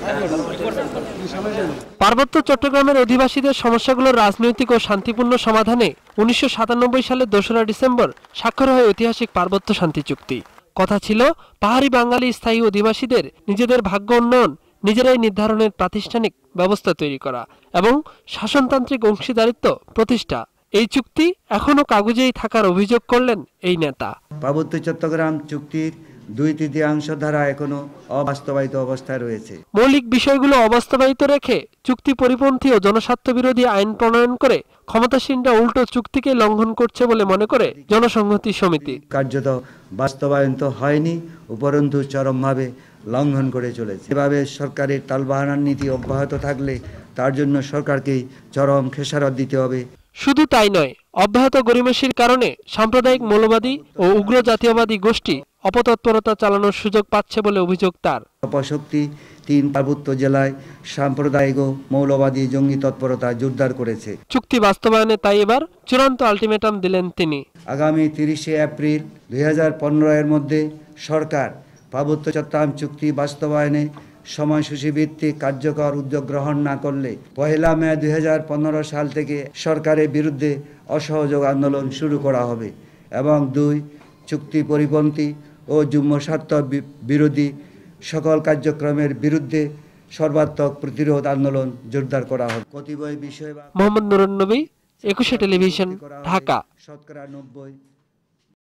পার্বত্য চট্টগ্রামের অধিবাসীদের সমস্যাগুলোর রাজনৈতিক ও শান্তিপূর্ণ সমাধানে 1997 সালের 2রা ডিসেম্বর স্বাক্ষর হয় ঐতিহাসিক পার্বত্য শান্তি চুক্তি। কথা ছিল, পাহাড়ি বাঙালি স্থায়ী অধিবাসীদের নিজেদের ভাগ্য উন্নয়ন নিজেরাই নির্ধারণের প্রাতিষ্ঠানিক ব্যবস্থা তৈরি করা এবং শাসনতান্ত্রিক অংশীদারিত্ব প্রতিষ্ঠা। এই চুক্তি এখনো কাগজেই থাকার অভিযোগ করলেন এই নেতা। পার্বত্য চট্টগ্রাম চুক্তির 2/3 ধারা এখনো অবাস্তবায়িত অবস্থায় রয়েছে। মৌলিক বিষয়গুলো অবাস্তবায়িত রেখে চুক্তি পরিপন্থী ও জনস্বার্থ বিরোধী আইন প্রণয়ন করে ক্ষমতাসীনরা উল্টো চুক্তিকে লঙ্ঘন করছে বলে মনে করে জনসংহতি সমিতি। কার্যত বাস্তবায়ন তো হয়নি, উপরন্তু চরমভাবে লঙ্ঘন করে চলেছে। এভাবে সরকারের টালবাহানার নীতি অব্যাহত থাকলে তার জন্য সরকারকেই চরম খেসারত দিতে হবে। শুধু তাই নয়, অব্যাহত গরিমসির কারণে সাম্প্রদায়িক মৌলবাদী ও উগ্র জাতীয়বাদী গোষ্ঠী অপতৎপরতা চালানোর সুযোগ পাচ্ছে বলে অভিযোগ তার। অপশক্তি 3 পার্বত্য জেলায় সাম্প্রদায়িক ও মৌলবাদী জঙ্গি তৎপরতা জোরদার করেছে। চুক্তি বাস্তবায়নে তাই এবার চূড়ান্ত আলটিমেটাম দিলেন তিনি। আগামী 30 এপ্রিল 2015 এর মধ্যে সরকার পার্বত্য চট্টগ্রাম চুক্তি বাস্তবায়নে সময়সূচি ভিত্তিক কার্যকর উদ্যোগ গ্রহণ না করলে 1 মে 2015 সাল থেকে সরকারের বিরুদ্ধে অসহযোগ আন্দোলন শুরু করা হবে এবং 2 চুক্তি পরিপন্থী ও যুগ্ম স্বার্থ বিরোধী সকল কার্যক্রমের বিরুদ্ধে সর্বাত্মক প্রতিরোধ আন্দোলন জোরদার করা হবে। কতিপয় বিষয় মোহাম্মদ নুরুন নবী, একুশে টেলিভিশন, ঢাকা। শতকরা 90